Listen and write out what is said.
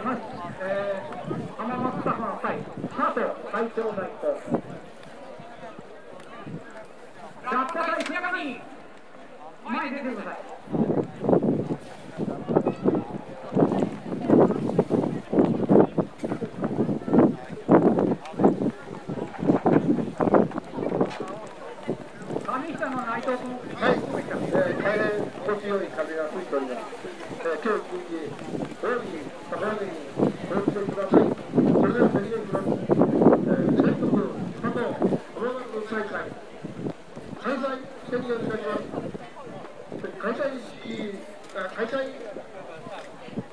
ます。浜松スタッフの際、スタート、会長代行。じゃあ、再仕上がり、前に出てください。上下の内藤君。 はい、大変心地よい風が吹いております。今日一日、おやみ高波にご注意ください。それでは宣言します。全国佐藤おままご大会、開催宣言いたします。開催